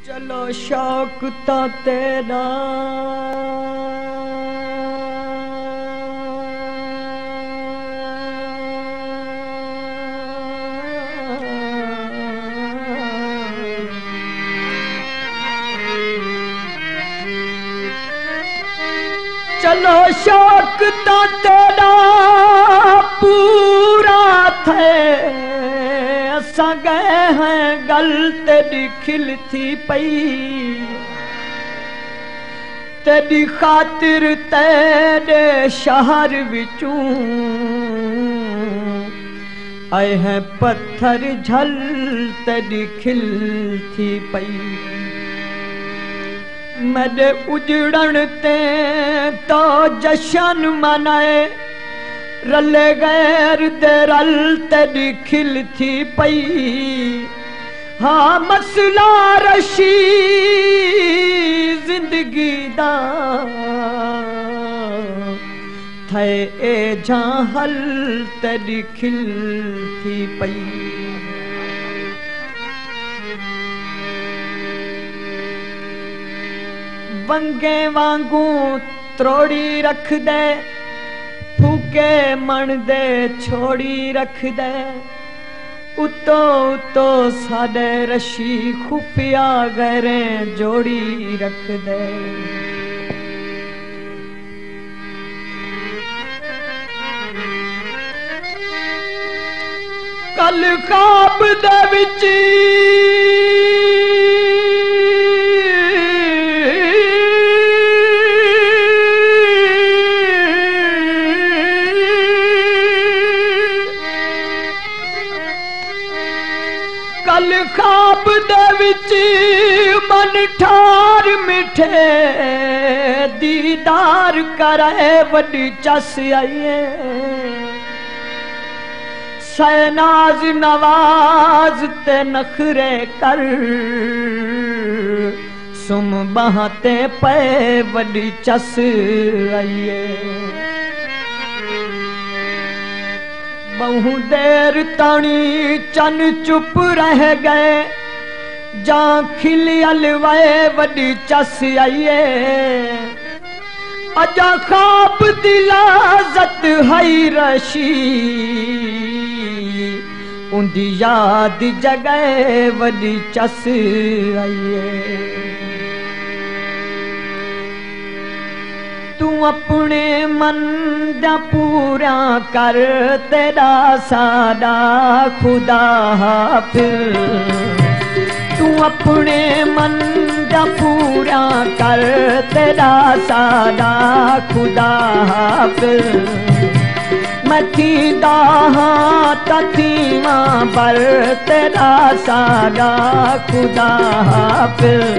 चलो शौक तो तेरा चलो शौक तो तेरा पूरा थे असां गए हैं गल तेरी खिल थी पई तेरी खातिर तेरे शहर विचूं आए हैं पत्थर झल तेरी खिल थी पई मेरे उजड़न ते तो जशन मनाए रले गैर दे रल तेरी खिल थी पई हाँ मसला रशी जिंदगी दा थे ए झाहल तेरी खिल थी पई वंगे वांगू त्रोड़ी रख दे फूके मन दे छोड़ी रख दे उतो उतो साडे रशी खुफिया गहरे जोड़ी रख दे कल ख्वाब दे विच कल ख्वाब दे विच मन ठार मिठे दीदार करे वड्डी चस आईए सहनाज नवाज ते नखरे कर सुम बहाते पे वड्डी चस आईए बहु देर ताणी चन चुप रह गए जा खिली अलवाए वड्डी चस आईए अजा ख्वाब दिलाजत हई रशी उंदी याद जगह वड्डी चस आईए तू अपने मन दा पूरा कर तेरा सादा खुदा हाफिज तू अपने मन दा पूरा कर तेरा सादा खुदा हाफिज मैं थींदा हां तथीवां पर तेरा सादा खुदा हाफिज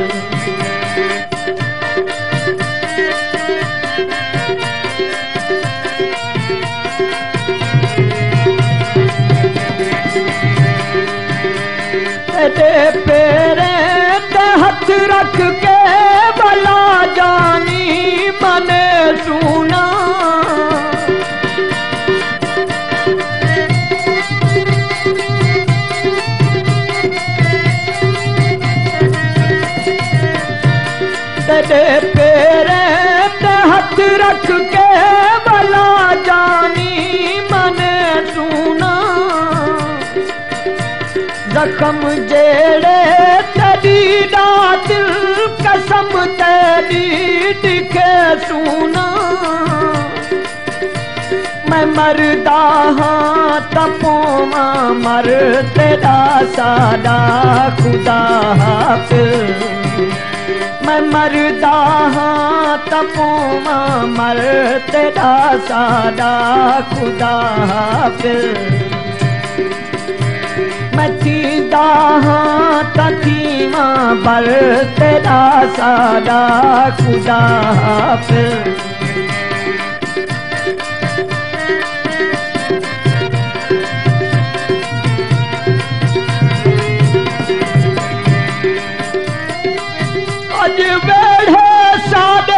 तेरे पेरे ते हथ रख के भला जानी मने सुना तेरे पेरे ते हथ रख के भला जानी मने सुना जख्म जेड़े तेरी रात कसम तेरी दिखे सुना मैं मरदा हाँ तपोवा मर तेरा सादा खुदा हाफिज मैं मरदा हाँ तपोवा मर तेरा सादा खुदा हाफिज मैं थींदा हां तथीवां पर तेरा सादा खुदा हाफिज अज वेढ़े साडे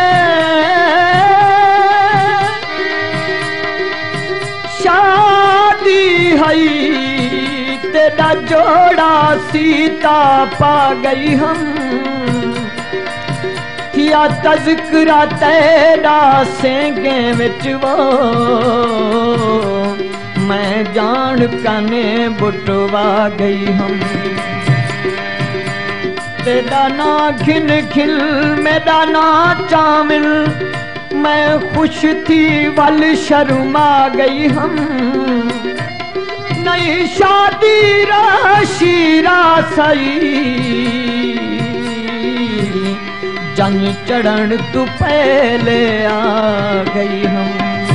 शाद आई तेरा जोड़ा सीता पा गई हम किया तज़किरा तेरा सेंगे विच वो मैं जान कने बुटवा गई हम तेरा ना खिल खिल मेरा ना चामिल मैं खुश थी वल शर्मा गई हम नई शादी राशीरा सही जंग चढ़न तू पहले आ गई हम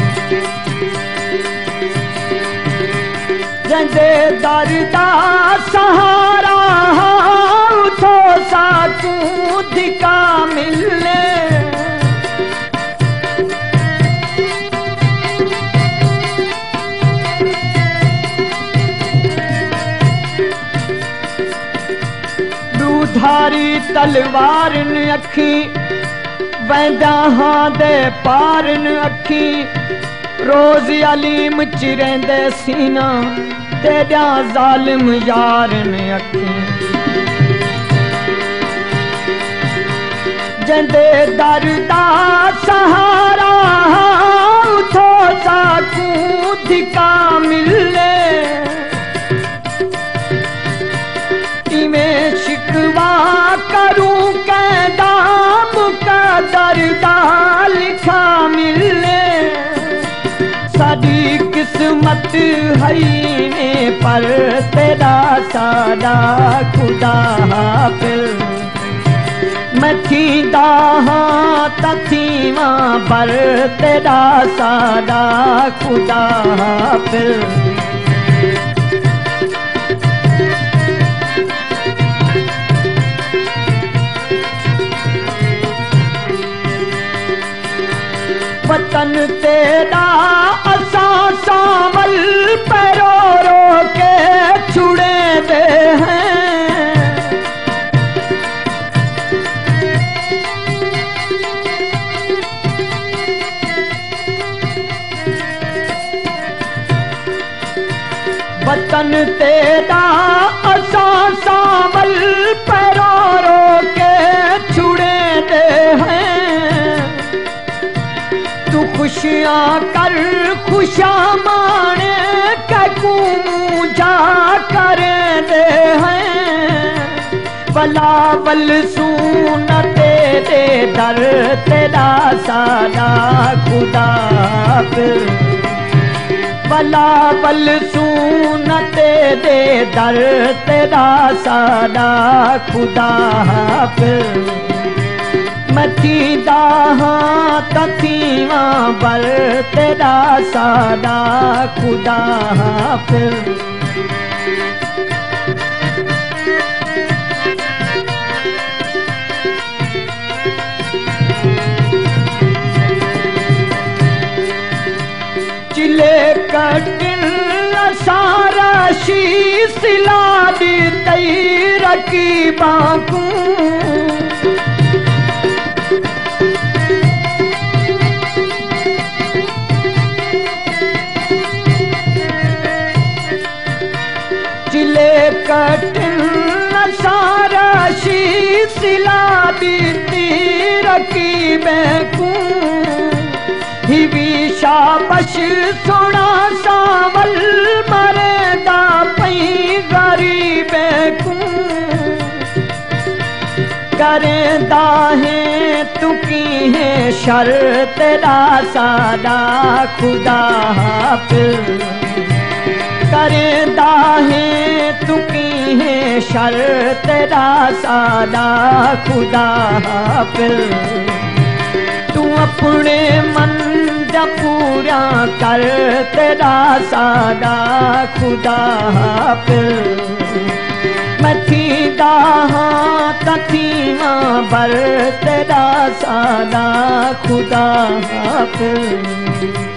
जंदे दरदा सहारा उठो साकू दिका मिलने धारी तलवार न अखी वैदाहां दे पार न अखी रोज अलीम चिरेंदे सीना तेरा जालिम यार न अखी जंदे दरदा सहारा उठो साकू दिका मिले इमें शिकवा करूं के दाम का दरदा लिखा मिले साडी किस्मत है ने पर तेरा सादा खुदा हाफिज मैं थींदा हां तथीवा पर तेरा सादा खुदा हाफिज वतन तेरा असा सावल पैरो रो के छुड़े दे हैं वतन तेरा असा सावल पैरो रो के छुड़े दे हैं खुशियां कर खुशा माने कू जा कर दे हैं बलावल सून तेरे दर तेरा सादा खुदा बलावल सून तेरे दर तेरा सादा खुदा मैं थींदा हां तथीवा बर तेरा सादा खुदा हाफिज चिले कटिल सारा शीसिला दी तई रकीबा को कटिल सारा शीसिला बीती रकीबे को हिवी शाबश सोना सावल मरेदा पई गरीबे को करेंदा है तू की है शर तेरा सादा खुदा हाफिज करेंदा है तू की है शर तेरा सादा खुदा हाफिज तू अपने मन जा पूरा कर तेरा सादा खुदा हाफिज मैं थींदा हां तथीवा बर तेरा सादा खुदा हाफिज